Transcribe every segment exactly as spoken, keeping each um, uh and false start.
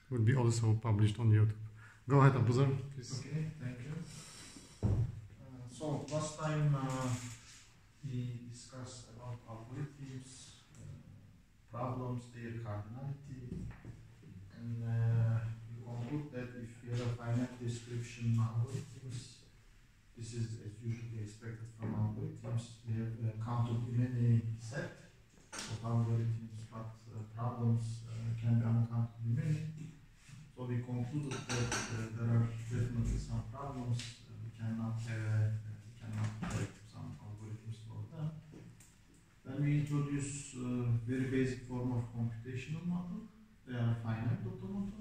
would be also published on YouTube. Go ahead, Abuzer, please. Okay, thank you. Uh, so last time uh, we discussed about algorithms, uh, problems, their cardinality, and uh, we conclude that if we have a finite description algorithms, this is as usually expected from algorithms. We have a countably set of algorithms, but uh, problems uh, can be uncountably many. So we concluded that uh, there are definitely some problems. Uh, we cannot uh, we cannot write some algorithms for them. Then we introduce uh, very basic form of computational model. They are finite automata.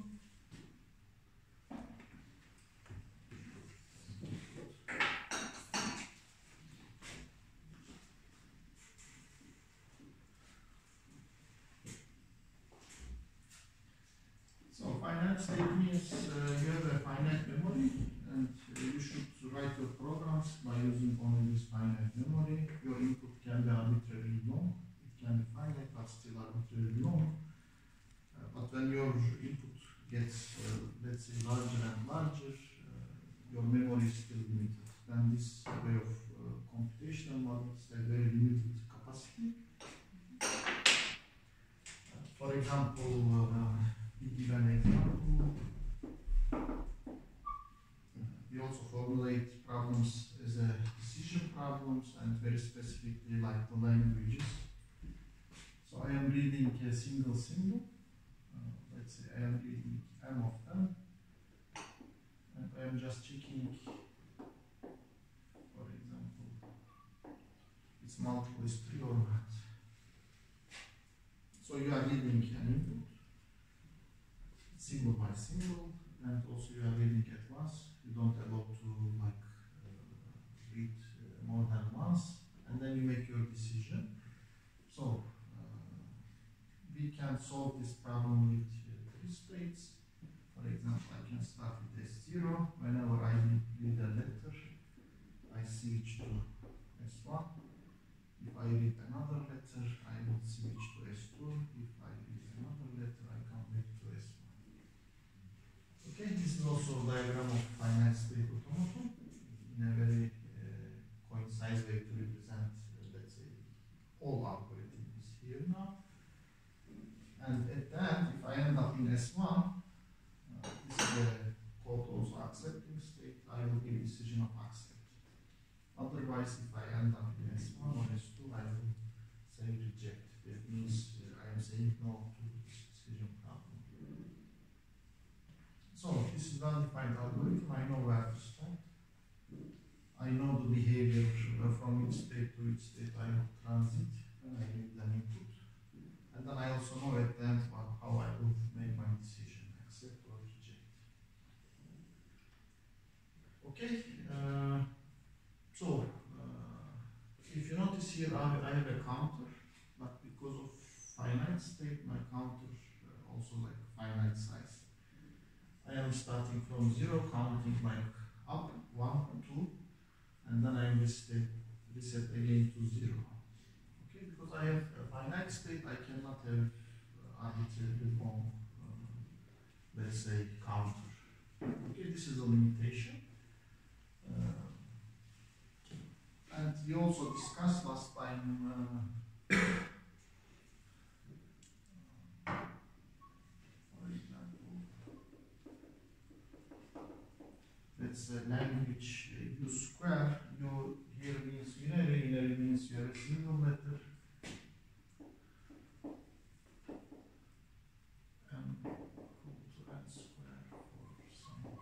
So finite state means uh, you have a finite memory and uh, you should write your programs by using only this finite memory. Your input can be arbitrarily long. It can be finite but still arbitrarily long. Uh, but when your input gets, uh, let's say, larger and larger, uh, your memory is still limited. Then this way of uh, computational models have very limited capacity. Uh, for example, uh, we give an example. Uh, we also formulate problems as a decision problems and very specifically like the languages. So I am reading a single symbol. Uh, let's say I am reading m of them, and I am just checking, for example, its multiple is three or not. So you are reading an input, symbol by symbol, and also you are reading at once. You don't allow to like uh, read uh, more than once, and then you make your decision. So we can solve this problem with uh, three states. For example, I can start with S zero. Whenever I read a letter, I switch to S one. If I read another letter, I will switch to S two. If I read another letter, I come back to S one. Okay, this is also a diagram of finite state automata in a very uh, concise way to represent, uh, let's say, all algorithms here now. And at the end, if I end up in S one, uh, this is the code also accepting state, I will give decision of accept. Otherwise, if I end up in S one or S two, I will say reject. That means uh, I am saying no to this decision problem. So this is well-defined algorithm. I know where to start. I know the behavior uh, from each state to each state I will transit when I give an input. And then I also know at the end how I will make my decision, accept or reject. Okay, uh, so uh, if you notice here, I, I have a counter, but because of finite state, my counter uh, also like finite size. I am starting from zero, counting like up, one, two, and then I am reset, reset again to zero. Okay, because I have a finite state, I cannot have uh, arbitrarily long, uh, let's say, counter. Okay, this is a limitation. Uh, and we also discussed last time, uh, for example, let's say language uh, U square. U here means unary, unary means you have a single letter. M equal to n square for some.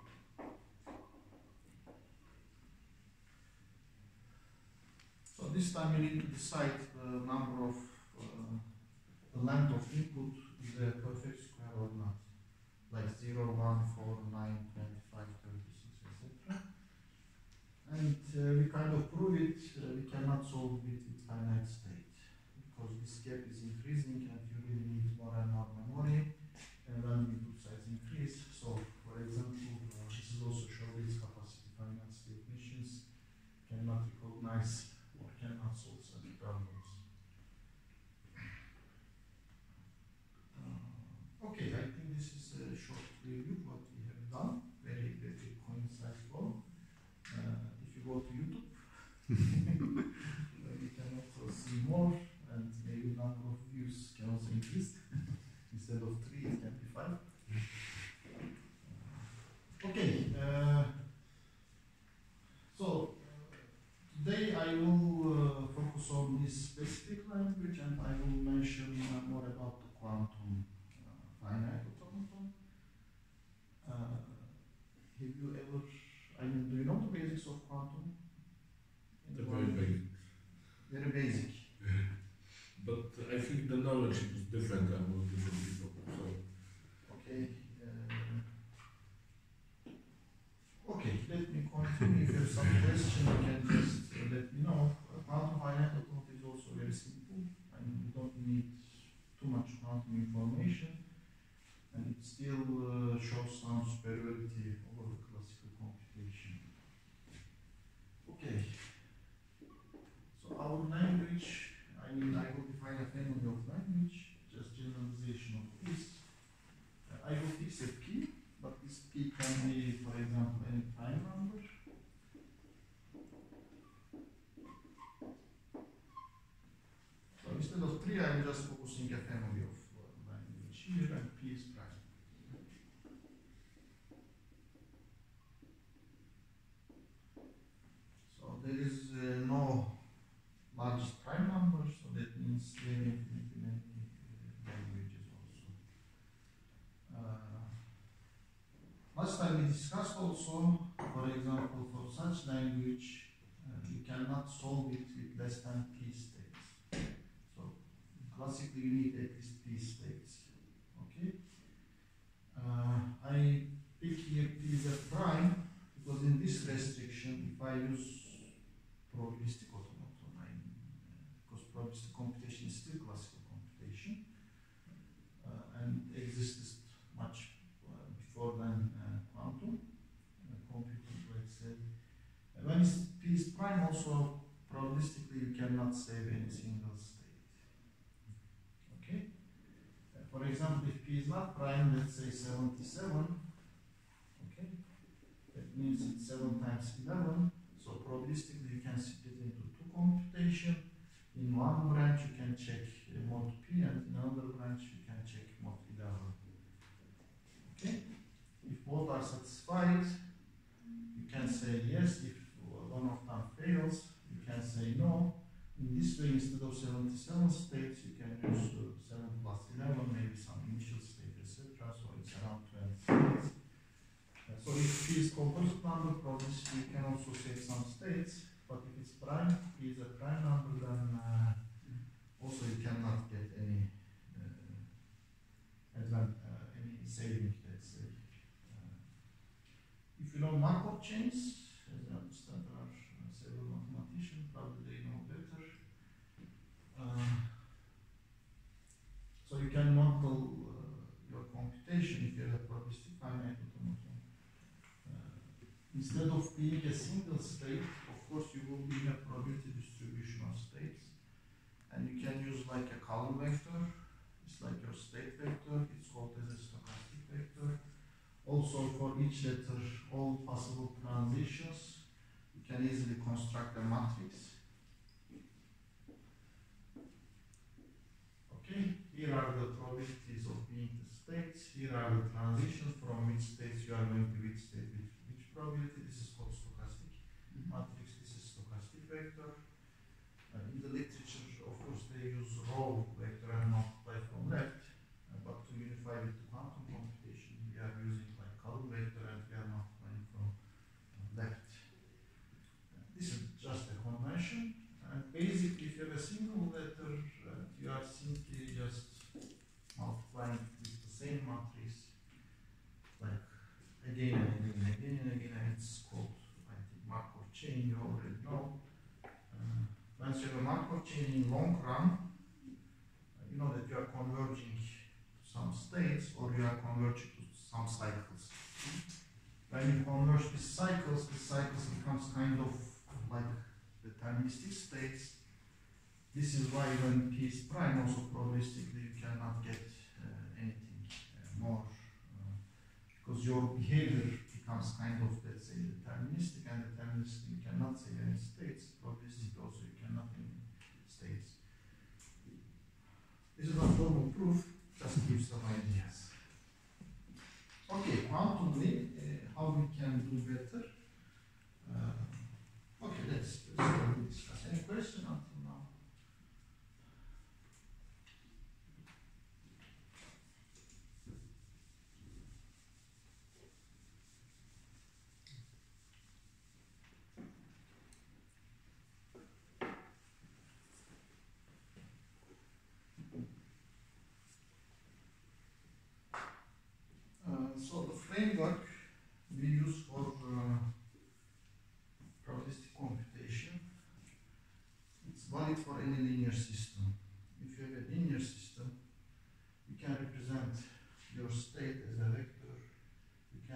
So this time you need to decide the number of uh, the length of input is a perfect square or not, like zero, one, four, nine, twenty-five, thirty-six, et cetera. And uh, we kind of prove it. Uh, we cannot solve it with finite state because this gap is increasing, and you really need more and more memory. And when the input size increase, so for example, uh, this is also showing its capacity. Finite state machines cannot recognize or cannot solve such problems. Uh, okay, I think this is a short still uh, shows some superiority over the classical computation. Okay. So our language, I mean, I will define a family of language, just generalization of this. Uh, I will fix a P, but this P can be, for example, any prime number. So instead of three, I'm just focusing a family of uh, language here, and P is prime. So there is uh, no largest prime number, so that means there are infinitely many uh, languages also. Uh, last time we discussed also, for example, for such language, uh, you cannot solve it with less than P states. So classically you need at least P states. Okay. Uh, I pick here P is a prime because in this restriction, if I use probabilistic automaton, I mean, uh, because probabilistic computation is still classical computation uh, and exists much uh, before than uh, quantum uh, computing, let's say. Uh, when it's P is prime, also probabilistically you cannot save any single state. Okay. Uh, for example, if P is not prime, let's say seventy-seven. Okay. That means it's seven times eleven. So probabilistically you can split into two computation. In one branch you can check uh, mod P, and in another branch you can check mod eleven. Okay? If both are satisfied, you can say yes. If one of them fails, you can say no. In this way, instead of seventy-seven states, you can use uh, seven plus eleven, maybe some initial state, et cetera. So it's around twenty states. So if P is composite number, probabilistically you can also save some states, but if it's prime, P is a prime number, then uh, also you cannot get any uh, advan uh, any saving, let's say. Uh, if you know Markov chains, as I understand there are uh, several mathematicians, probably they know better. Uh, so you can model uh, your computation if you have a probabilistic finite automaton. Instead of being a single state, of course you will be in a probability distribution of states. And you can use like a column vector. It's like your state vector. It's called as a stochastic vector. Also for each letter, all possible transitions, you can easily construct a matrix. Okay, here are the probabilities of being the states. Here are the transitions from which states you are going to which state, which probability. This is called stochastic mm-hmm. matrix. This is stochastic vector. Uh, in the literature, of course, they use row vector and multiply from left. Uh, but to unify with the quantum computation, we are using like column vector and we are multiplying from uh, left. Uh, this is just a convention. And basically, if you have a single letter, uh, you are simply just multiplying with the same matrix, like again and again and again and again, and it's called, I think, Markov chain, you already know. Uh, once you have a Markov chain in long run, uh, you know that you are converging to some states or you are converging to some cycles. When you converge these cycles, these cycles becomes kind of like deterministic states. This is why when P is prime, also probabilistically you cannot get uh, anything uh, more. Because your behavior becomes kind of, let's say, deterministic, and deterministic you cannot say any states, probabilistic also you cannot any states. This is not formal proof, just gives some ideas. Okay, quantumly, uh, how we can do better. Uh, okay, let's, let's discuss. Any question until now? So the framework we use for uh, probabilistic computation, it's valid for any linear system. If you have a linear system, you can represent your state as a vector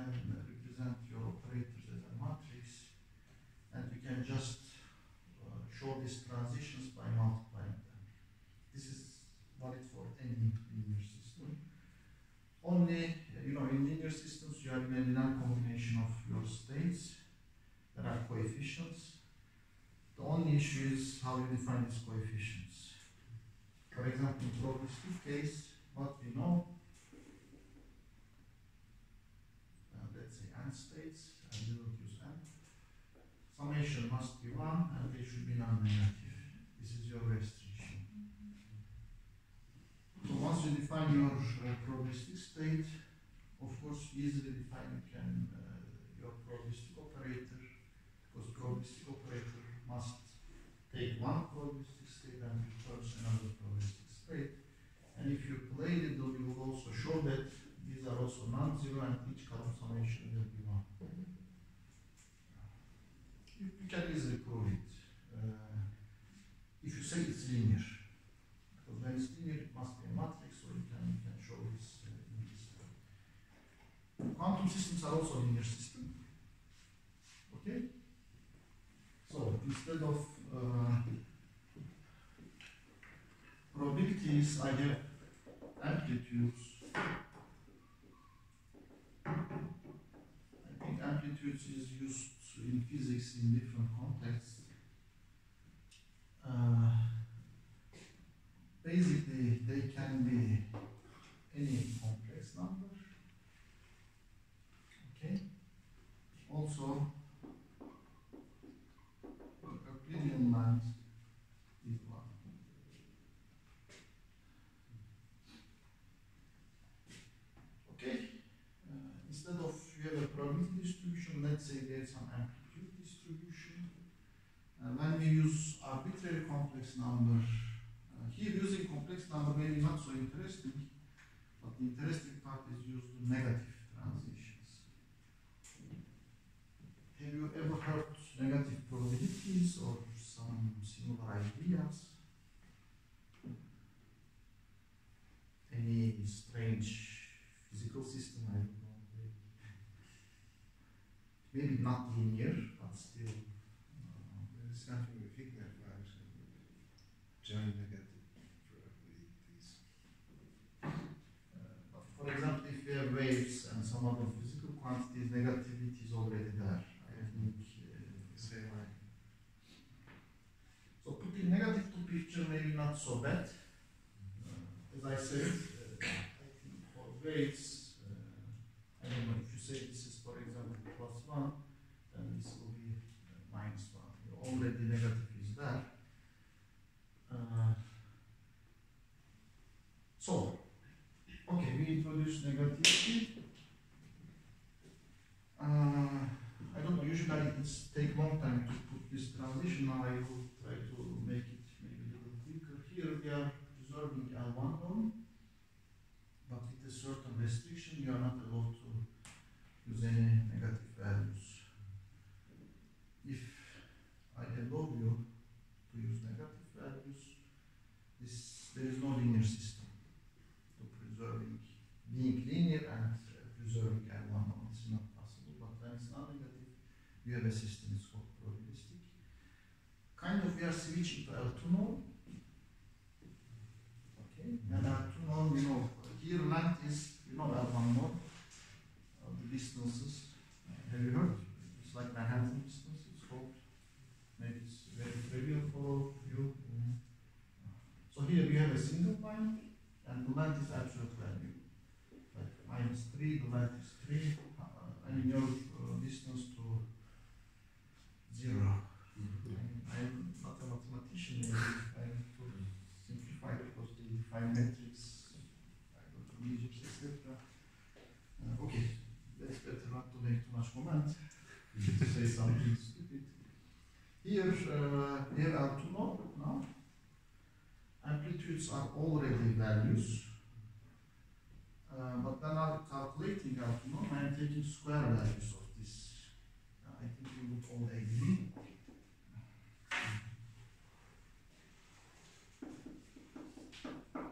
can represent your operators as a matrix, and you can just uh, show these transitions by multiplying them. This is valid for any linear system. Only, you know, in linear systems you are in a linear combination of your states. There are coefficients. The only issue is how you define these coefficients. For example, in probabilistic case, what we know, uh, let's say n states, and we will use n. Summation must be one, and they should be non-negative. This is your restriction. So once you define your uh, probabilistic state, of course, easily define you can uh, your probabilistic operator, because probabilistic operator must take one probabilistic state and returns another probabilistic state. And if you play it, you will also show that these are also non-zero and each column summation will be one. You, you can easily prove it. Uh, if you say it's linear. Because when it's linear, it must be a matrix, so you can, you can show this uh, in this way. Quantum systems are also linear systems. Okay? So instead of uh, probabilities, I have amplitudes. I think amplitudes is used in physics in different contexts. Uh, basically, they can be any complex number. Okay. Also, Euclidean length is one. Okay. Uh, instead of you have a probability distribution, let's say there's some amplitude distribution. Uh, when we use arbitrary complex number, uh, here using complex number maybe not so interesting, but the interesting part is used to negative transitions. Have you ever heard negative probabilities or some similar ideas? Any strange physical system? I don't know. Maybe not linear, but still. There is something with Wigner values and giant negative probabilities. Uh, but for example, if you have waves and some other physical quantities, negativity is already there. I think. Uh, Say like. So putting negative to picture maybe not so bad. Uh, as I said, uh, I think for waves, uh, I don't know if you say this is for example plus one, then this will be uh, minus one. Already negative is there. Uh, so, okay, we introduce negativity. Uh, I don't know, usually it's take long time to put this transition. Now I will try to make it maybe a little quicker. Here we are preserving L one norm, but with a certain restriction, you are not allowed to use any negative values. If I allow you to use negative values, this there is no linear system to preserving being linear and uh, preserving L one norm. It's not possible. But when it's non-negative, you have a system. It's called probabilistic. Kind of we are switching to L two norm. Okay, and L two norm, you know, here length is, you know, L one norm. Uh, the distances. Uh, have you heard? It's like Manhattan distance. It's called. Maybe it's very trivial for you. Mm-hmm. So here we have a single line, and the length is absolute value. Like minus three, the length is three. Uh, I mean your uh, distance to zero. Mm-hmm. I'm not a mathematician, maybe I have to simplify because they define metrics, I go to Egypt, et cetera. Uh, okay, that's better not to make too much comment, to say something stupid. Here uh, we have L two norm now. Amplitudes are already values. Uh, but then I'm calculating L two norm, I am taking square values of this. Uh, I think we would all agree.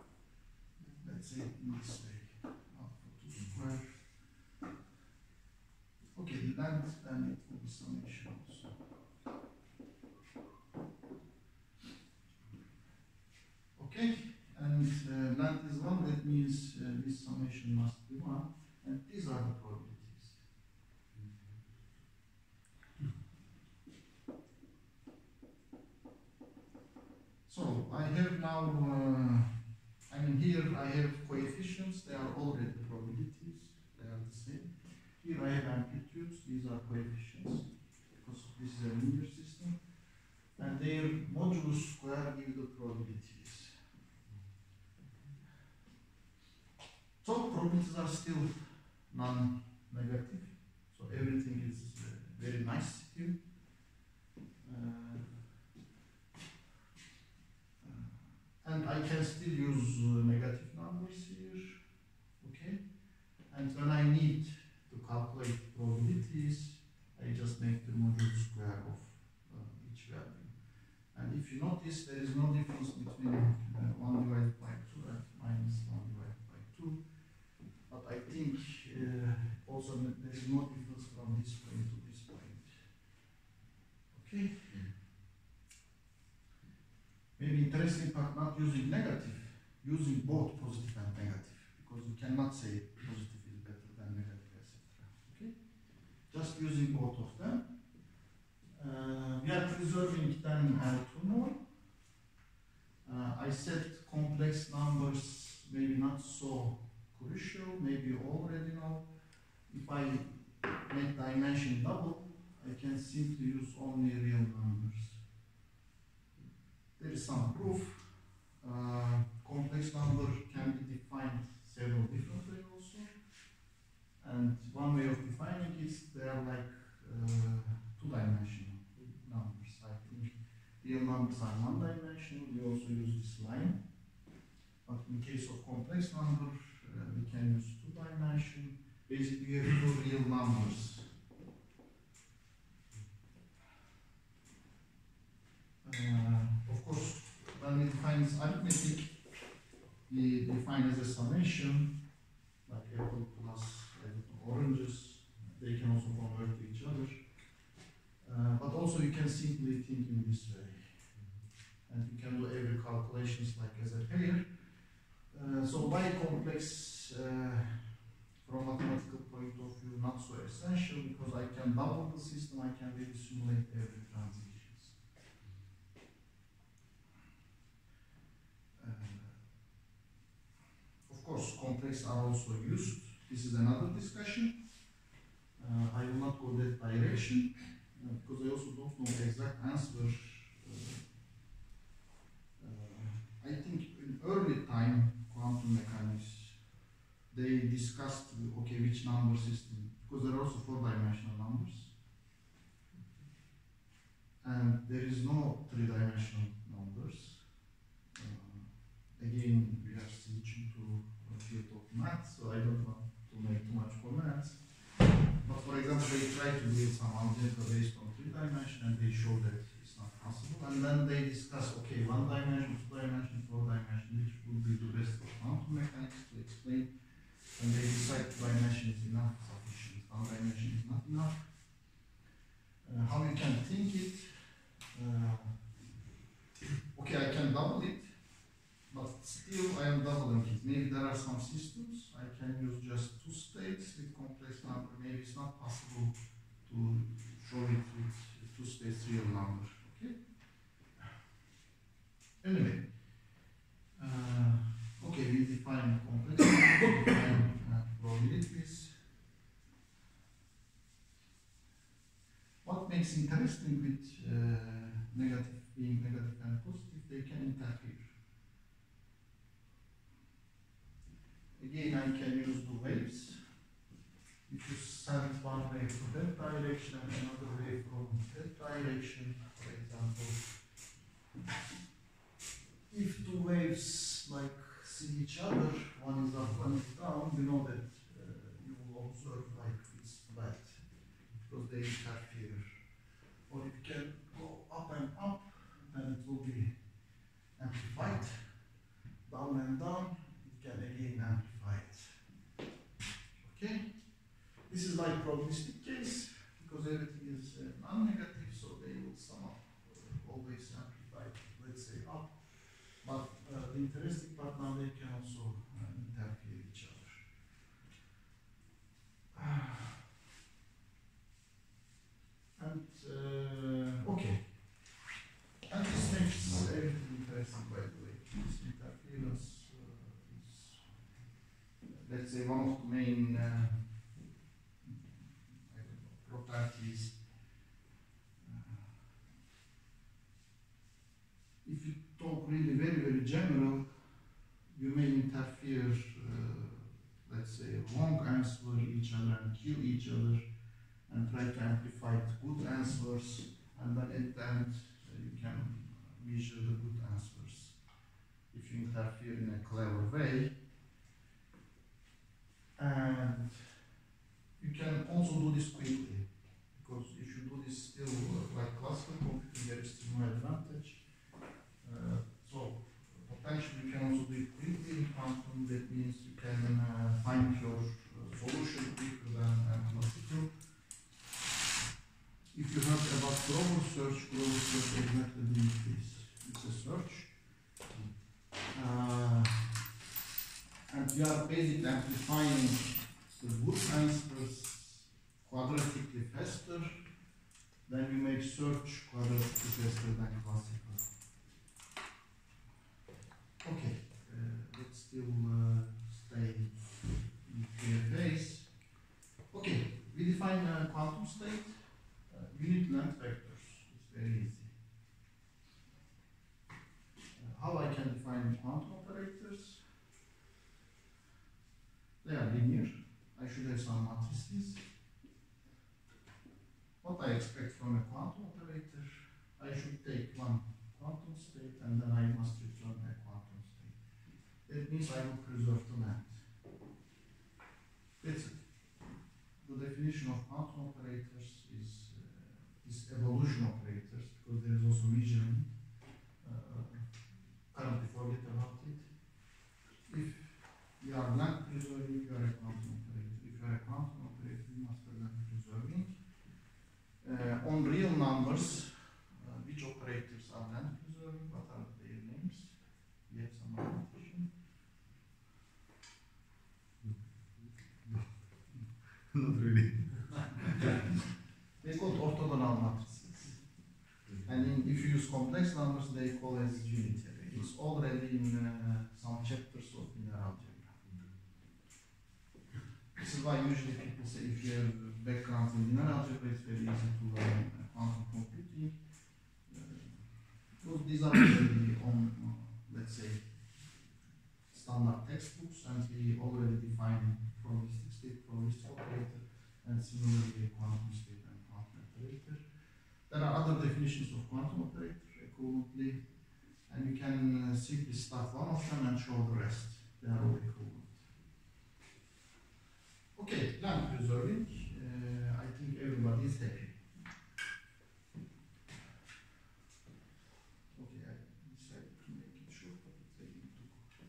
Let's say in this way. Alpha two square length, then it will be summation also. Okay, and uh, length is one, that means uh, this summation must be one, and these are the probabilities. So I have now, uh, I mean here I have coefficients, they are already probabilities, they are the same. Here I have amplitudes, these are coefficients, because this is a linear system, and their modulus square give the probabilities. So probabilities are still non-negative, so everything is uh, very nice still. Uh, And I can still use uh, negative numbers here, okay? And when I need to calculate probabilities, I just make the modulus square of uh, each value. And if you notice, there is no difference between uh, one divided by two and minus one divided by two. But I think uh, also there is no difference from this point to this point. Okay? Maybe interesting part not using negative, using both positive and negative, because you cannot say positive is better than negative, et cetera. Okay? Just using both of them. Uh, we are preserving then L two more. Uh, I said complex numbers maybe not so crucial, maybe you already know. If I make dimension double, I can simply use only real numbers. There is some proof. Uh, complex number can be defined several different ways also. And one way of defining is they are like uh, two-dimensional numbers. I think real numbers are one-dimensional. We also use this line. But in case of complex number, uh, we can use two-dimension. Basically, we have two real numbers. Uh, of course, when we define this arithmetic, we define as a summation, like apple plus I don't know, oranges. They can also convert to each other. Uh, but also you can simply think in this way. And you can do every calculations like as a pair. Uh, so why complex uh, from mathematical point of view not so essential, because I can double the system, I can really simulate every transition. Of course, complex are also used. This is another discussion. Uh, I will not go that direction uh, because I also don't know the exact answer. Uh, uh, I think in early time, quantum mechanics, they discussed okay which number system, because there are also four-dimensional numbers, and there is no three-dimensional numbers. Uh, again, we are switching to field of math, so I don't want to make too much comments. But for example, they try to build some algebra based on three dimension, and they show that it's not possible. And then they discuss, okay, one dimension, two dimension, four dimension, which would be the best for quantum mechanics to explain. And they decide two dimension is enough, sufficient. One dimension is not enough. Uh, how you can think it? Uh, okay, I can double it. But still I am doubling it. Maybe there are some systems I can use just two states with complex number. Maybe it's not possible to show it with two states real number. Okay? Anyway. Uh, okay, we define complex number, we define uh, probabilities. What makes interesting with uh, negative being negative and positive, they can interfere. Again, I can use the waves. If you send one wave to that direction and another wave from that direction, for example, if two waves like see each other, one is up, one is down, you know that uh, you will observe like it's flat because they interfere. Or if you can go up and up, then it will be amplified. Down and down, it can again amplify it. Okay? This is like probabilistic case. because everything is uh, non-negative, so they will sum up, uh, always simplify, let's say up. But uh, the interesting part now, they can also uh, interfere each other. And uh, okay, and this makes everything interesting, by the way. This interference uh, is, let's say, one of the main uh, I don't know, properties. Uh, if you talk really very, very general, you may interfere, uh, let's say, wrong answer each other and kill each other, and try to amplify good answers, and then at the end uh, you can measure the good answers if you interfere in a clever way. And you can also do this quickly, because if you do this still uh, like classical computing, there is still no advantage. Uh, so potentially you can also do it quickly in quantum. That means you can uh, find your uh, solution quicker than uh, classical. If you heard about global search, global search exactly means this. It's a search. Uh, and we are basically amplifying the good answers quadratically faster, then you make search quadratically faster than classical. Okay, uh, let's still uh, stay in D F As. Okay, we define a quantum state. Uh, unit length vectors. It's very easy. Uh, how I can define quantum operators? They are linear. I should have some matrices. What I expect from a quantum operator, I should take one quantum state and then I must return a quantum state. That means I will preserve the length. That's it. The definition of quantum operators is is evolution operators, because there is also measurement. Uh, currently forget about it. If you are length preserving, you are a quantum operator. If you are a quantum operator, you must be length preserving. Uh, on real numbers, uh, which operators are length preserving? What are their names? We have some mathematician. Not really. They call it orthogonal matrices. And in, if you use complex numbers, they call as unitary. It's already in uh, some chapters of linear algebra. This is why usually people say if you have background in linear algebra, it's very easy to learn uh, quantum computing. Uh, because these are already on, uh, let's say, standard textbooks, and we already define probabilistic state, probabilistic operator, and similarly quantum state and quantum operator. There are other definitions of quantum operator equivalently, and you can uh, simply start one of them and show the rest. They are all equivalent. Okay, length preserving. Uh, I think everybody is happy. Okay, I decided to make it short, but it's taking too long.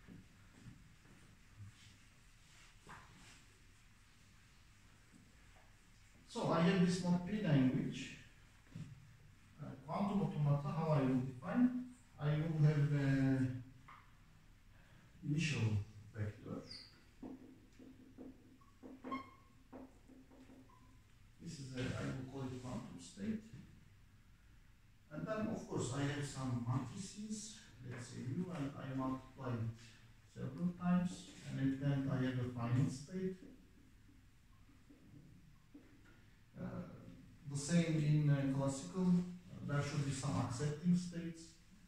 So I have this P language, uh, quantum automata. How I will define? I will have an initial vector. This is a, I will call it quantum state. And then, of course, I have some matrices, let's say U, and I multiply it several times, and then I have a final state. Uh, the same in uh, classical, uh, there should be some accepting states.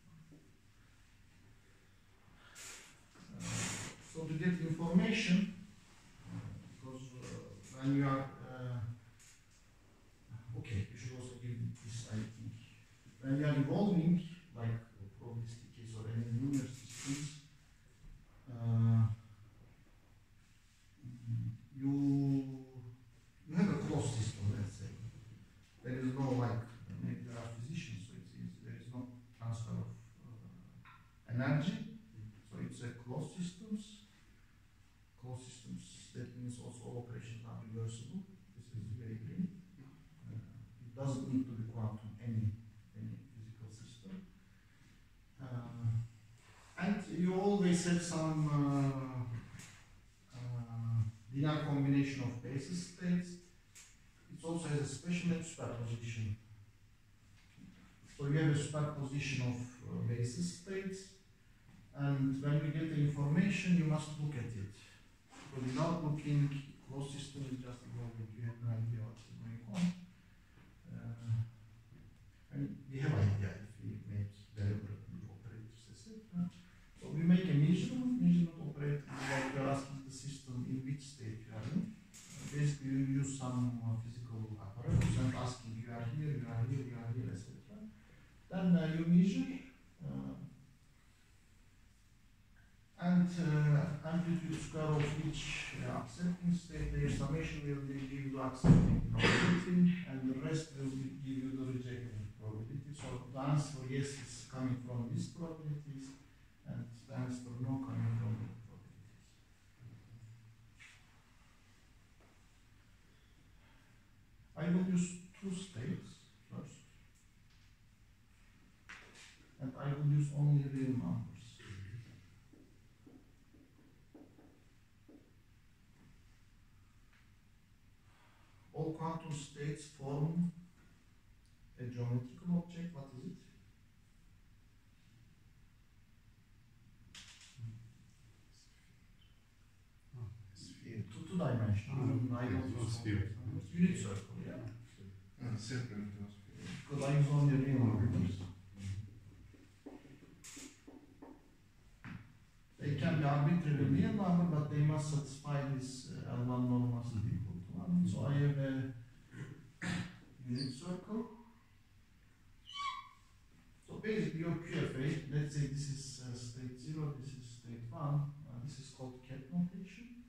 Uh, so to get information, uh, because uh, when you are, uh, okay, you should also give this, I think. When you are evolving, like probabilistic case or any linear systems, uh, you you have a closed system, let's say. There is no, like, maybe there are physicians, so it's easy. There is no transfer of uh, energy, so it's a closed systems. Closed systems, that means also all operations are reversible. This is very green. information of basis states. It also has a special name, superposition. So you have a superposition of uh, basis states, and when you get the information, you must look at it. So without looking, closed system is just evolving. You have no idea what's going on. Uh, and we have idea if we make deliberate operators, et cetera. So we make a measurement, measurement operator, like we are asking the system in which state you are in. Uh, basically, you use some uh, physical apparatus and asking you are here, you are here, you are here, et cetera. Then uh, you measure, uh, and uh, amplitude square of each uh, accepting state, the summation will give you the accepting probability, and the rest will give you the rejecting probability. So the answer yes is coming from these probabilities, and the answer no coming from the probabilities. I will use two states first, and I will use only real numbers. All quantum states form a geometrical object. What is it? Sphere. Two, two dimensional. Mm. I don't Yeah, use sphere. complex numbers. Unit circle, yeah. Ah, circular sphere. Because I use only real numbers. They can be arbitrary real number, but they must satisfy this uh, L one norm must be equal to one. So I have a unit circle. So basically your Q F A, let's say this is uh, state zero, this is state one, uh, this is called cat notation.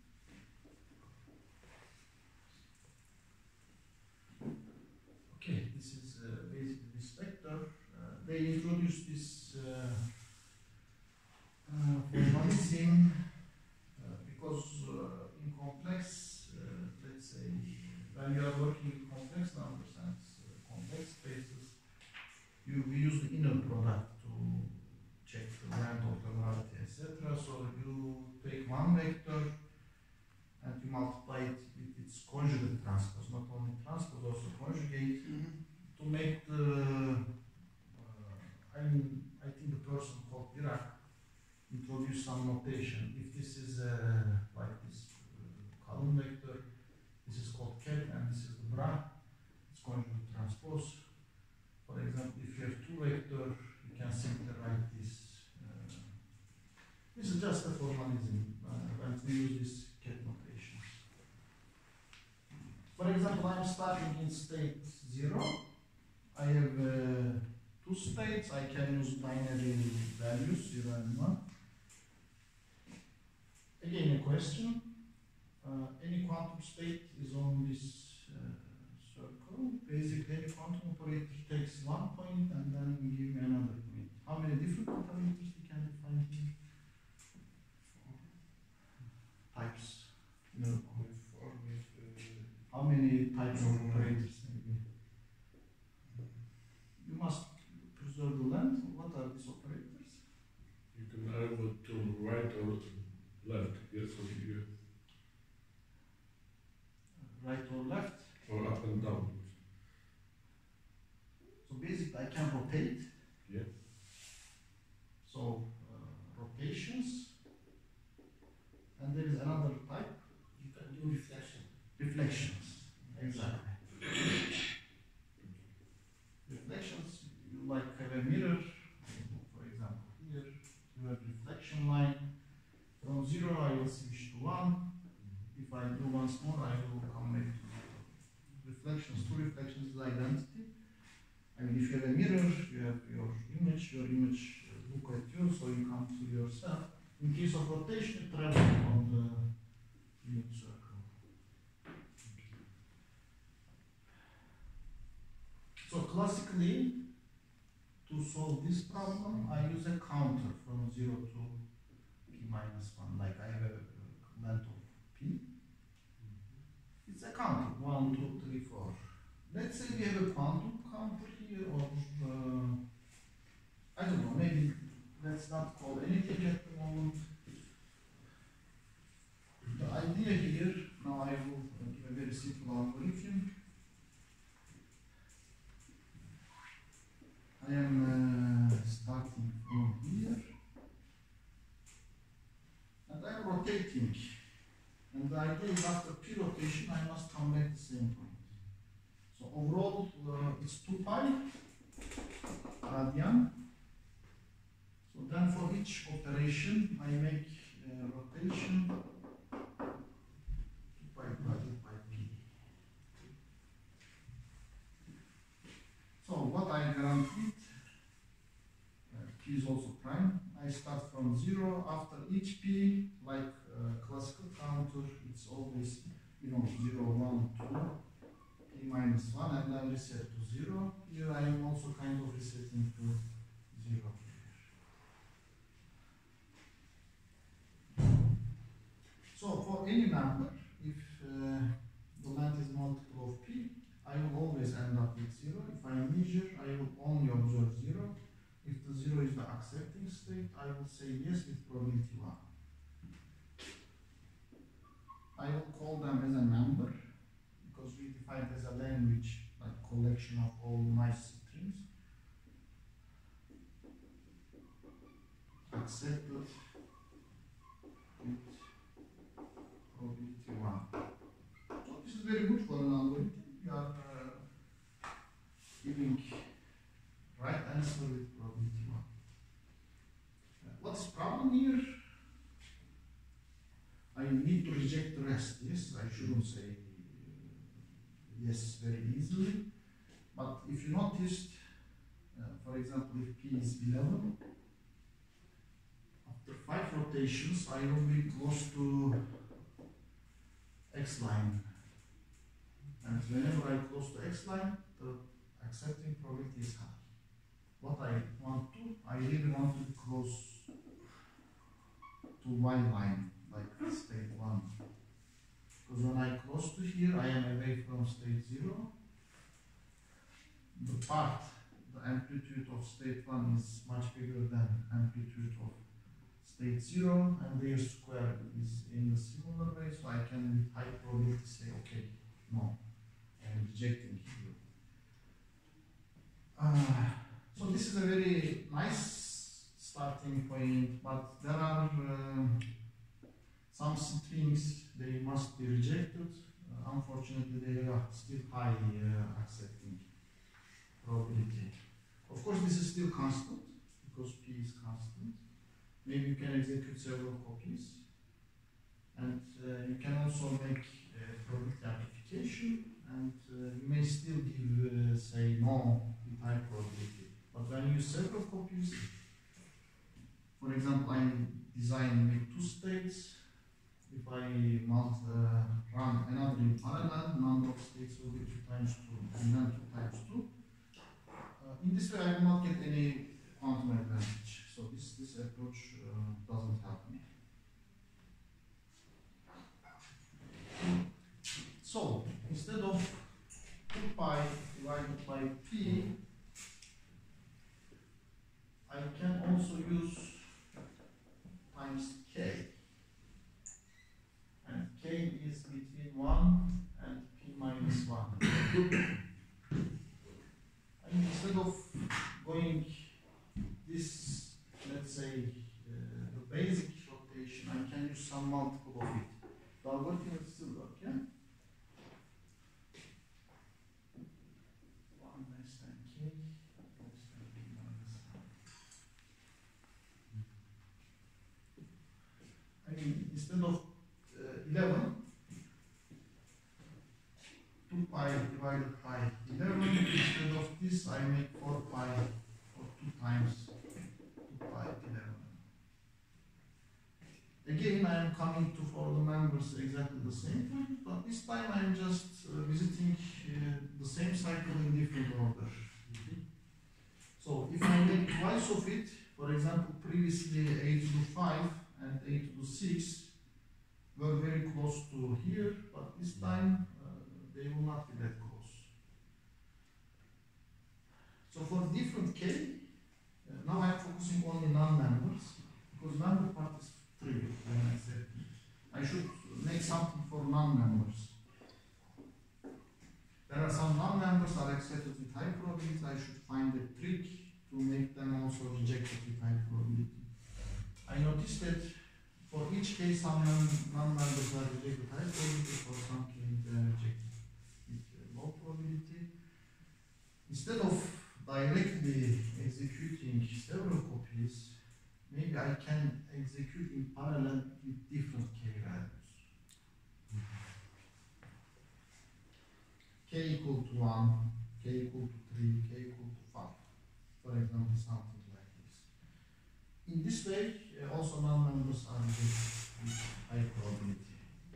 Okay, this is uh, basically this vector. Uh, they introduced this uh, uh, formalism uh, because uh, in complex, uh, let's say, when you are working with complex numbers and uh, complex spaces, you we use the inner product to check the rank orthogonality, et cetera. So you take one vector and you multiply it with its conjugate transpose, not only transpose, also conjugate, Mm-hmm. to make the, uh, I mean, I think the person called Dirac introduced some notation. If this is uh, like this uh, column vector, this is called cat and this is the bra, it's conjugate transpose. For example, if you have two vector, you can simply write this. Uh, this is just a formalism, uh, and we use this cat notation. For example, I'm starting in state zero. I have uh, two states. I can use binary values, zero and one. Again, a question. Uh, any quantum state is on this uh, circle. Basically, any quantum operator takes one point and then give me another point. How many different operators we can define here? Types. No, with four, with uh, How many types of operators maybe? You must preserve the length. What are these operators? You can either to right or left, yes, or you, Uh, right or left? or up and down. So basically, I can rotate. Yeah. So uh, rotations, and there is another type. You can do reflection. Reflections. Exactly. Reflections. You like have a mirror. For example, here you have reflection line. From zero, I will switch to one. If I do once more, I will come back to zero. Reflections. Two reflections is identity. I mean, if you have a mirror, you have your image, your image uh, look at you, so you come to yourself. In case of rotation, you travel on the unit circle. So classically, to solve this problem, I use a counter from zero to p minus one, like I have a length of p. It's a counter, one, two, three, four. Let's say we have a quantum counter here, or uh, I don't know, maybe let's not call anything at the moment. The idea here, now I will I'll give a very simple algorithm. I am uh, starting from here, and I'm rotating. And the idea is after p rotation, I must come back the same point. So overall, uh, it's two pi radian. So then for each operation, I make uh, rotation two pi divided by p. So what I guaranteed, uh, p is also prime. I start from zero. After each p, like uh, classical counter, it's always, you know, zero, one, two, p minus one, and then reset to zero. Here I am also kind of resetting to zero. So for any number, if uh, the length is multiple of p, I will always end up with zero. If I measure, I will only observe zero. If the zero is the accepting state, I will say yes with probability one. I will call them as a number because we define it as a language, like collection of all nice strings. Accepted with probability one. So this is very good for an algorithm. You are uh, giving right answer with probability one. Uh, what's the problem here? I need to reject the rest. Yes, I shouldn't say uh, yes very easily. But if you noticed, uh, for example, if p is eleven, after five rotations, I will be close to x line. And whenever I close to x line, the accepting probability is high. What I want to, I really want to be close to y line, like state one. Because when I close to here, I am away from state zero. The part, the amplitude of state one is much bigger than amplitude of state zero, and their square is in a similar way, so I can with high probability say, okay, no, I am rejecting here. Uh, so this is a very nice starting point, but there are uh, some strings, they must be rejected. Uh, unfortunately, they are still high uh, accepting probability. Of course, this is still constant, because p is constant. Maybe you can execute several copies. And uh, you can also make uh, probability amplification, and uh, you may still give, uh, say, no with high probability. But when you use several copies, for example, I design make two states. If I must uh, run another in parallel, number of states will be two times two, and then two times two. Uh, in this way, I will not get any quantum advantage. So this, this approach uh, doesn't help me. So instead of two pi divided by p, I can also use times k. And k is between one and p minus one. And instead of going this, let's say, uh, the basic rotation, I can use some multiple of it. The algorithm will still work, yeah? one less than k, less than p minus one. I mean, instead of uh, eleven, two pi divided by eleven, instead of this, I make four pi or two times two pi eleven. Again, I am coming to for the members exactly the same point, but this time I am just uh, visiting uh, the same cycle in different order. Mm-hmm. So if I make twice of it, for example, previously a to the five and a to the six were very close to here, but this time uh, they will not be that close. So for different k, uh, now I am focusing only non-members, because member part is trivial. I said I should make something for non-members. are some non-members are accepted with high probability, I should find a trick to make them also rejected with high probability. I noticed that for each case some non-members are rejected with high probability, for some cases they are rejected with uh, low probability. Instead of directly executing several copies, maybe I can execute in parallel with different k values. K equal to one, k equal to three, k equal to five. For example, something like this. In this way, uh, also non-members are rejected with high probability.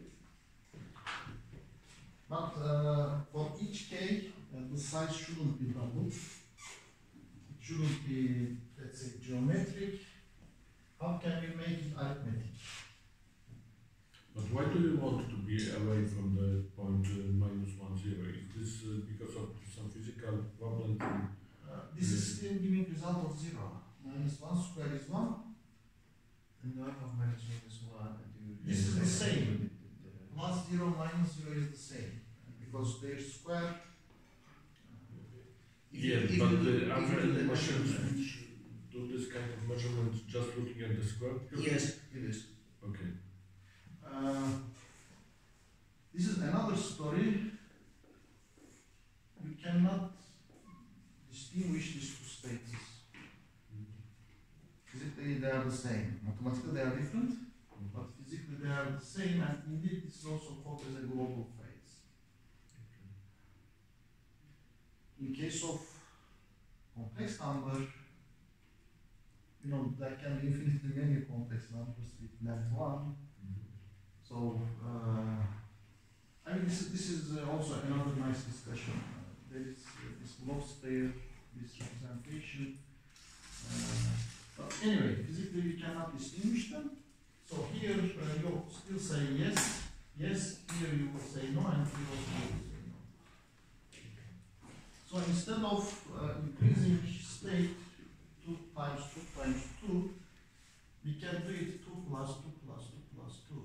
But uh, for each k, uh, the size shouldn't be doubled. It shouldn't be, let's say, geometric. How can we make it arithmetic? But why do you want to be away from the point uh, minus one zero? Is this uh, because of some physical problem? Uh, this is still giving result of zero. Minus one square is one. And now of minus one is one, and you. This is the same. Uh, Plus zero minus zero is the same. Because their square. Yes, if but you the do- if other you do the machines measurement- which do this kind of measurement just looking at the square? Yes, it is. Okay. Uh, this is another story. You cannot distinguish these two states. Physically they are the same. Mathematically they are different, but physically they are the same, and indeed this is also called as a global phase. In case of complex number, you know, there can be infinitely many complex numbers with length one. So, uh, I mean, this is, this is uh, also another nice discussion. Uh, there is uh, this block sphere, this representation. Uh, but anyway, physically we cannot distinguish them. So here uh, you still say yes, yes, here you will say no, and here also you will say no. So instead of uh, increasing state two times two times two, we can do it two plus two plus two plus two.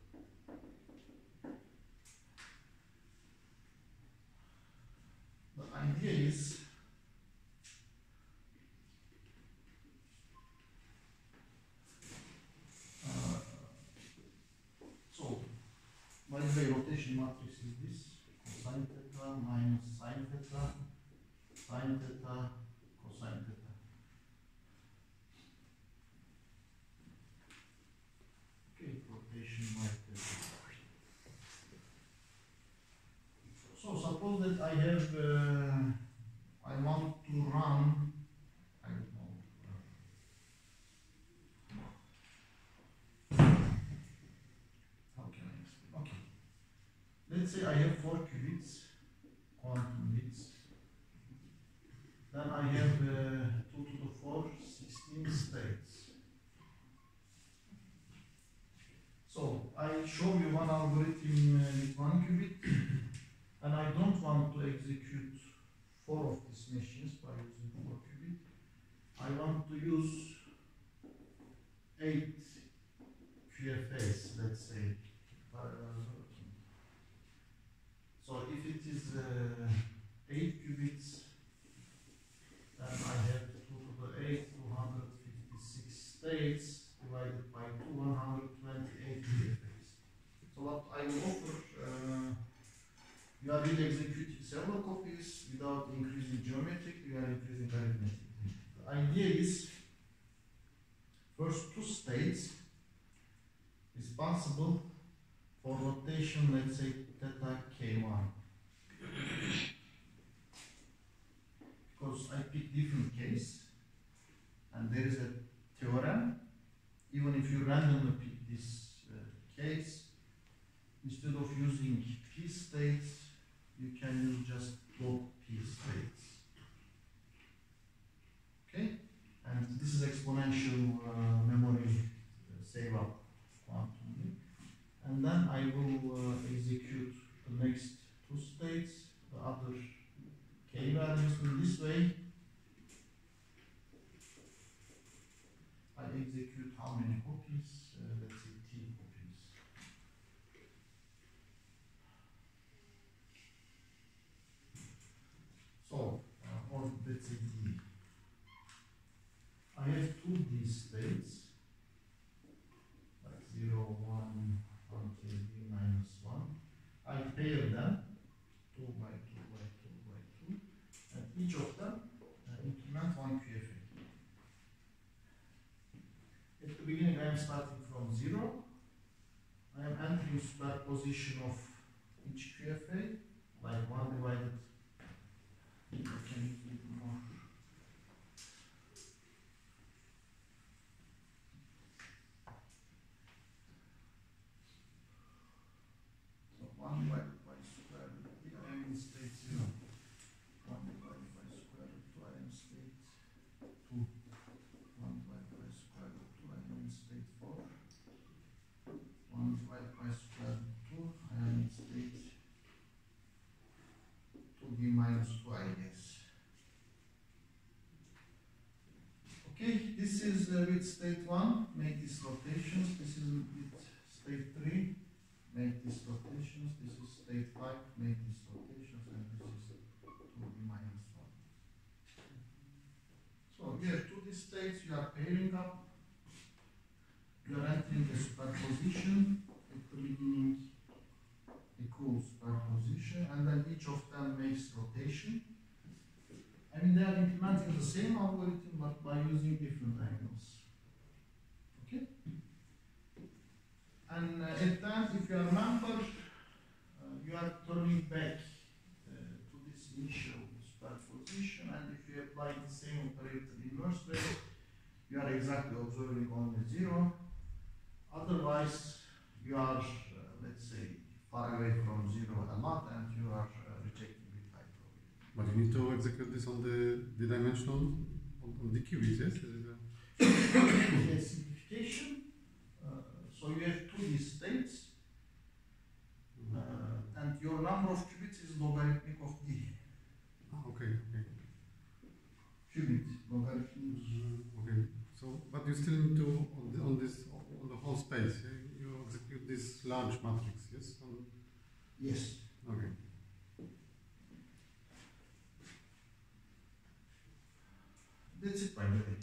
The idea is uh, so by the way, rotation matrix is this cosine theta minus sine theta, sine theta, cosine theta. Okay, rotation by theta. So suppose that I have, uh, I want to run, I don't know, uh, how can I explain? Okay. Let's say I have four qubits, quantum bits. Then I have uh, two to the four, sixteen states. So I show you one algorithm uh, with one qubit. And I don't want to execute four of these machines by using four qubit. I want to use eight Q F As, let's say, parallel working. So if it is uh, eight qubits, then I have two to the eight, two hundred fifty-six states divided by two, one hundred twenty-eight Q F As. So what I will offer, uh, you are really executing several copies without increasing geometric, you are increasing arithmetic. The idea is first two states responsible for rotation, let's say theta k one. Because I pick different case and there is a theorem, even if you randomly pick this uh, case, instead of using p states, you can use just log p states. Okay? And this is exponential uh, memory uh, save up quantum. And then I will uh, execute the next two states, the other k values in this way. I execute how many copies? Uh, let's say t copies. these states, like zero, one, until b minus one. I pair them, two by two by two by two, and each of them uh, implement one Q F A. At the beginning, I am starting from zero. I am entering superposition of each Q F A, like one divided. I can make more. So one divided by square root, I am in state zero. One divided by square root two, I am in state two. One divided by square root two, I am in state four. One divided by square root two, I am in state two b minus two, I guess. Okay, this is uh, with state one, make these rotations. This is with state three, make these rotations. This is state five, make these rotations, and this is two b minus one. So you have two these states, you are pairing up. You are entering a superposition at the beginning, equals superposition, and then each of them makes rotation. I mean, they are implementing the same algorithm but by using different angles. Okay? And uh, at the end, if you remember, uh, you are turning back uh, to this initial superposition, and if you apply the same operator inverse way, you are exactly observing only zero. Otherwise, you are, uh, let's say, far away from zero a lot, and you are uh, rejecting with high probability. But you need to execute this on the, the dimensional, on, on the qubits, yes? Is it a- Okay, simplification. Uh, so you have two d states, uh, and your number of qubits is logarithmic of d. Ah, okay, okay. Qubit logarithmic. Mm, okay. So, but you still need to, on, the, on this, on the whole space, yeah? You execute this large matrix, yes? On, Yes. okay. That's it, by the way.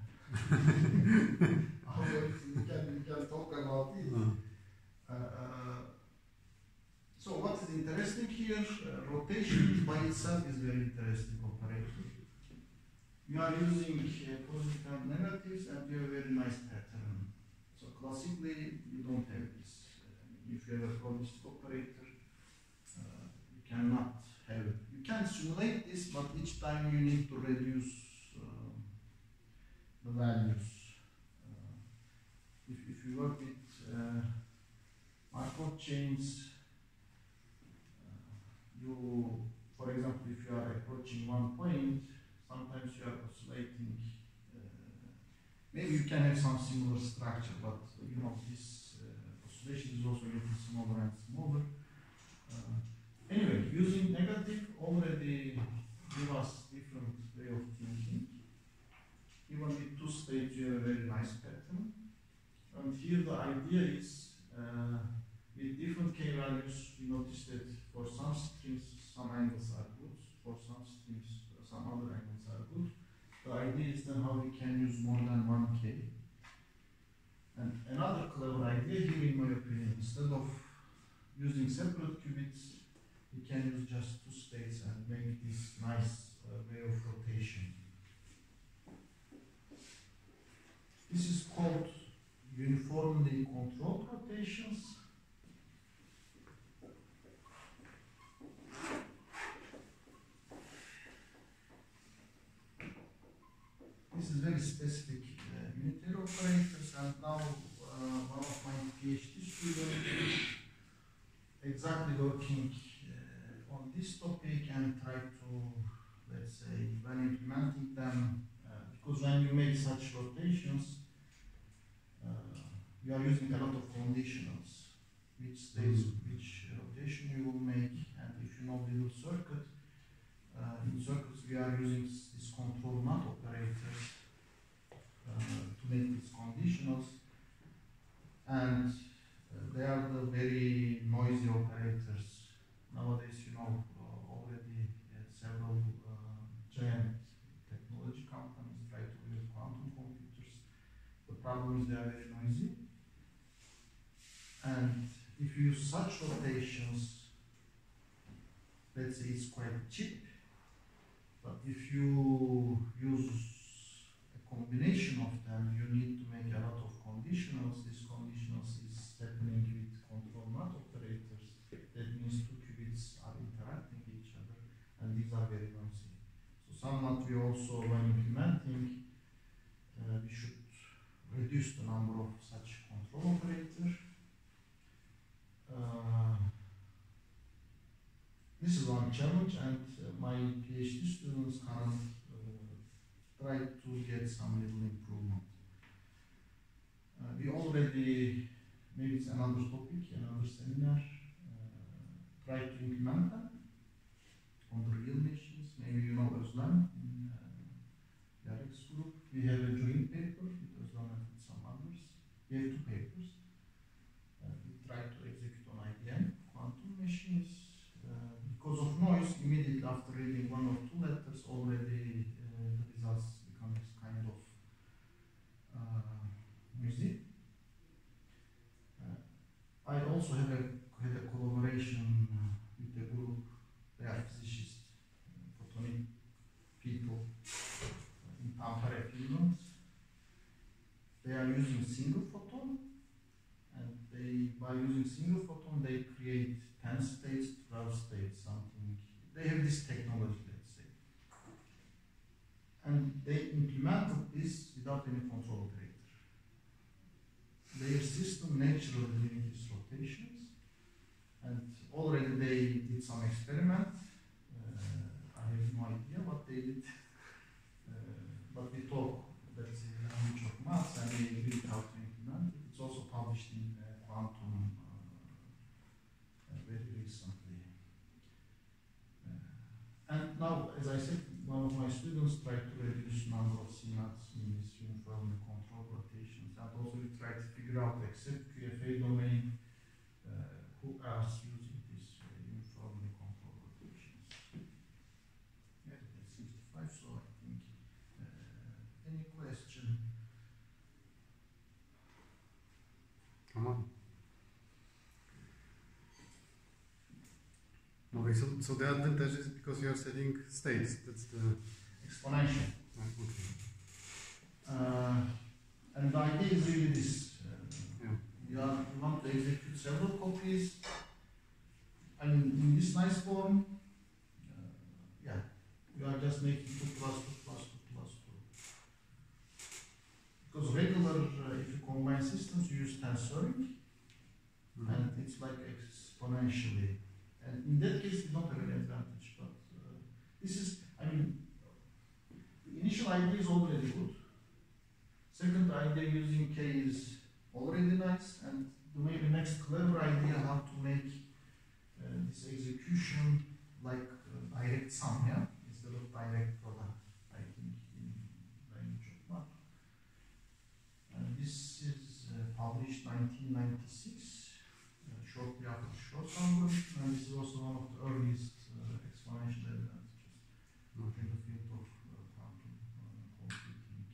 However, we can, we can talk about it. Uh, Uh, so what is interesting here, uh, rotation by itself is very interesting operator. You are using uh, positive and negatives, and you have a very nice pattern. So classically, you don't have this. Uh, if you have a probabilistic operator, uh, you cannot have it. You can simulate this, but each time you need to reduce uh, the values. Uh, if, if you work with uh, Markov chains, uh, you, for example, if you are approaching one point, sometimes you are oscillating. Uh, maybe you can have some similar structure, but you know this uh, oscillation is also getting smaller and smaller. Uh, anyway, using negative already give us different way of thinking. Even with two states, you have a very nice pattern. And here the idea is, uh, with different k values, we notice that for some strings, some angles are good. For some strings, some other angles are good. The idea is then how we can use more than one k. And another clever idea here, in my opinion, instead of using separate qubits, we can use just two states and make this nice uh, way of rotation. This is called uniformly controlled rotations. This is very specific uh, unitary operators, and now uh, one of my PhD students exactly working uh, on this topic and try to, let's say, when implementing them, uh, because when you make such rotations, uh, you are using a lot of conditionals, which states which rotation you will make, and if you know the little circuit, uh, in circuits we are using this control not operator uh, to make these conditionals, and uh, they are the very noisy operators. Nowadays, you know, uh, already uh, several uh, giant technology companies try to build quantum computers problem is they are very noisy. And if you use such rotations, let's say it's quite cheap, but if you use a combination of them, you need to make a lot of conditionals. These conditionals is happening with control math operators. That means two qubits are interacting with each other, and these are very noisy. So somewhat we also, when implementing, uh, we should reduce the number of such control operators. Uh, this is one challenge, and uh, my PhD students can uh, try to get some little improvement. Uh, we already, maybe it's another topic, another seminar, uh, try to implement them on the real machines. Maybe you know Özlem in uh, Yarek's group. We have a joint paper with Özlem and with some others. We have two papers. Uh, we try to execute on I B M quantum machines. Uh, because of noise, immediately after reading one or two letters, already uh, the results become kind of uh, noisy. Uh, I also have a, had a collaboration uh, with a group. They are physicists, uh, photonic people uh, in Tampere, Finland. They are using single photon, and they, by using single photon, they create ten states, twelve states, something. They have this technology, let's say. And they implemented this without any control operator. Their system naturally doing these rotations, and already they did some experiment. Uh, I have no idea what they did, uh, but we talk, let's say, language of maths, and we agreed how to implement it. It's also published in uh, Quantum uh, uh, very recently. Uh, and now, as I said, one of my students tried to reduce number of C MATs in this uniformly controlled rotations, and also we tried to figure out, except Q F A domain, uh, who else using this uh, uniformly controlled rotations. Yeah, that's sixty-five, so I think, uh, any question? Come on. Okay, so, so the advantage is because you are setting states. That's the Exponential. okay. Uh, and the idea is really this. Uh, Yeah. you, are, you want to execute several copies. I mean, in this nice form, uh, yeah, you are just making two plus two plus two plus two. Because regular, uh, if you combine systems, you use tensoring, Mhm. and it's like exponentially. And in that case, we don't have any advantage. But uh, this is, I mean, the initial idea is already good. Second idea using K is already nice, and the maybe next clever idea how to make uh, this execution like uh, direct sum, yeah, instead of direct product. I think in language of math. And this is uh, published nineteen ninety-six, uh, shortly after short algorithm, and this is also one of the earliest uh, exponential advantages in the field of uh, quantum uh, computing.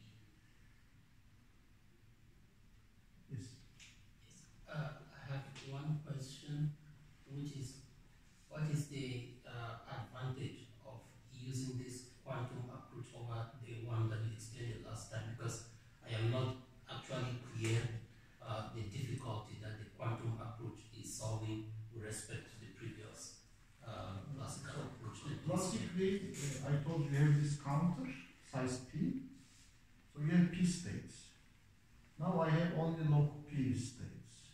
Yes. Yes. Uh, I have one question, which is, what is the uh, advantage of using this quantum approach over the one that you explained last time? Because I am not actually clear uh, the difficulty that the quantum approach is solving with respect to the previous uh, classical approach. that is- Classically, uh, I told you you have this counter, size p, so you have p states. Now I have only log p states.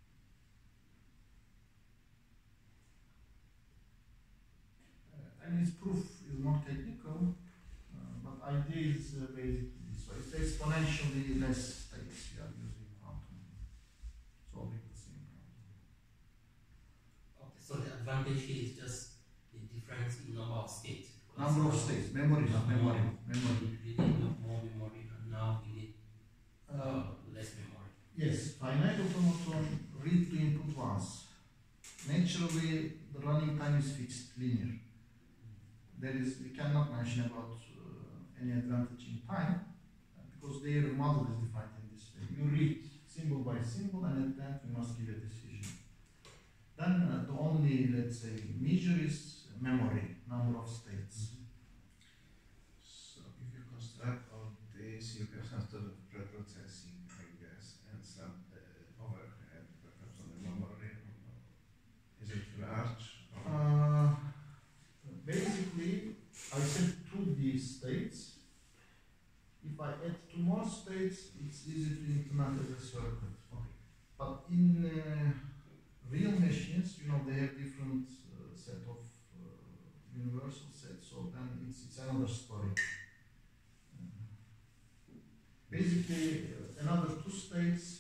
Uh, and its proof is more technical, uh, but idea is uh, basically this way. It's exponentially less states you are using quantum, solving the same problem. Okay, so the advantage here is just the difference in number of states. because Number of now states, memory, you have memory, more- memory. You need more memory, and now you need Uh, uh, less memory. Yes, finite automaton read to input once. Naturally, the running time is fixed, linear. There is, we cannot mention about uh, any advantage in time uh, because their model is defined in this say. You read symbol by symbol, and at that you must give a decision. Then uh, the only, let's say, measure is memory, number of states. So if you construct all this, you have some sort of pre-processing, I guess, and some uh, overhead, perhaps on the memory. Is it large? Or Uh, basically, I said two D states. If I add two more states, it's easy to implement as a circuit. okay. But in uh, real machines, you know, they have different uh, set of uh, universal sets, so then it's, it's another story. Uh, basically, uh, another two states,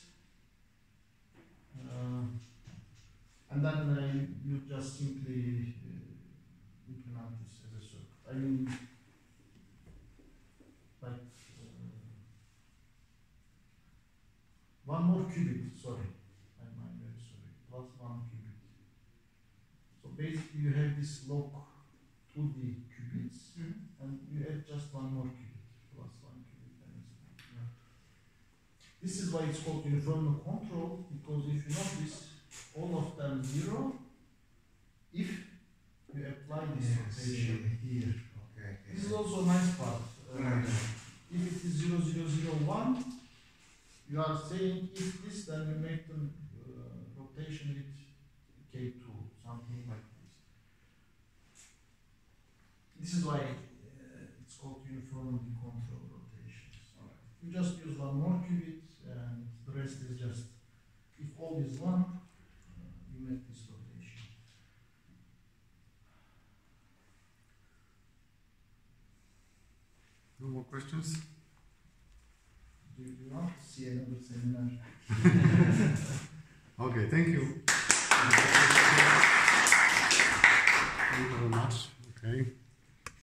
uh, and then uh, you just simply uh, implement this as a circuit. I mean, like uh, one more qubit, sorry. I'm, I'm very sorry. Plus one qubit. So basically you have this log two D qubits, Mm-hmm. and you add just one more qubit, plus one qubit, and so on. Yeah. This is why it's called uniform control, because if you notice, all of them zero, if you apply this Yes, rotation here. Okay. okay. This is also a nice part. Uh, Right. If it is zero zero zero one, you are saying if this, then you make the uh, rotation with K two, something like this. This is why uh, it's called uniformly control rotations. Alright. You just use one more qubit, and the rest is just, if all is one, uh, you make this rotation. No more questions? Do you, do you want to see another seminar? Okay, thank you.